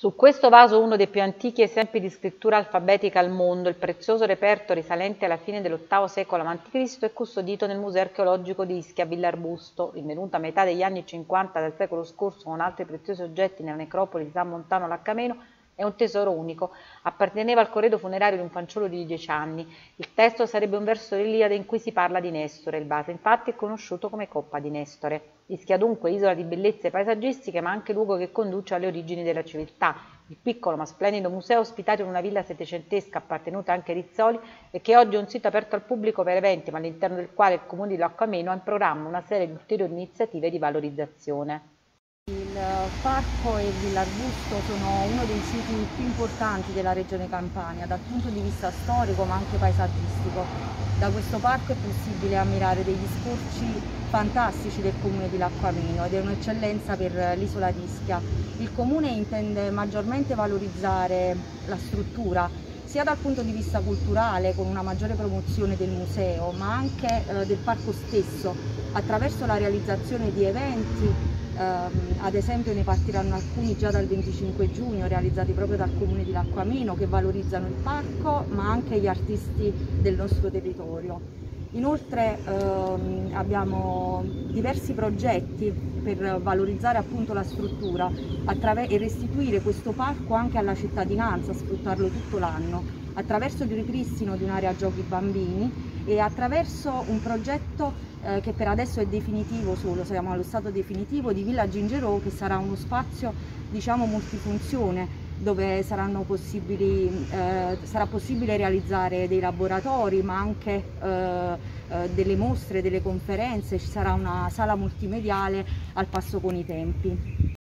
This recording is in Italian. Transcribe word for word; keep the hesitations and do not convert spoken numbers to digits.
Su questo vaso, uno dei più antichi esempi di scrittura alfabetica al mondo, il prezioso reperto risalente alla fine dell'ottavo secolo avanti Cristo è custodito nel Museo archeologico di Ischia a Villarbusto. Rinvenuto a metà degli anni cinquanta del secolo scorso con altri preziosi oggetti nella necropoli di San Montano Laccameno, è un tesoro unico. Apparteneva al corredo funerario di un fanciullo di dieci anni. Il testo sarebbe un verso dell'Iliade in cui si parla di Nestore. Il vaso infatti è conosciuto come Coppa di Nestore. Ischia dunque isola di bellezze paesaggistiche, ma anche luogo che conduce alle origini della civiltà. Il piccolo ma splendido museo ospitato in una villa settecentesca appartenuta anche ai Rizzoli e che oggi è un sito aperto al pubblico per eventi, ma all'interno del quale il Comune di Laccameno ha in programma una serie di ulteriori iniziative di valorizzazione. Il parco e Villarbusto sono uno dei siti più importanti della regione Campania dal punto di vista storico ma anche paesaggistico. Da questo parco è possibile ammirare degli scorci fantastici del comune di Laccameno ed è un'eccellenza per l'isola di Ischia. Il comune intende maggiormente valorizzare la struttura sia dal punto di vista culturale con una maggiore promozione del museo ma anche eh, del parco stesso attraverso la realizzazione di eventi. Uh, ad esempio ne partiranno alcuni già dal venticinque giugno realizzati proprio dal comune di Laccameno che valorizzano il parco ma anche gli artisti del nostro territorio. Inoltre uh, abbiamo diversi progetti per valorizzare appunto la struttura e restituire questo parco anche alla cittadinanza, sfruttarlo tutto l'anno attraverso il ripristino di un'area giochi bambini e attraverso un progetto eh, che per adesso è definitivo solo, siamo allo stato definitivo, di Villa Gingerò, che sarà uno spazio diciamo multifunzione dove saranno possibili, eh, sarà possibile realizzare dei laboratori ma anche eh, eh, delle mostre, delle conferenze, ci sarà una sala multimediale al passo con i tempi.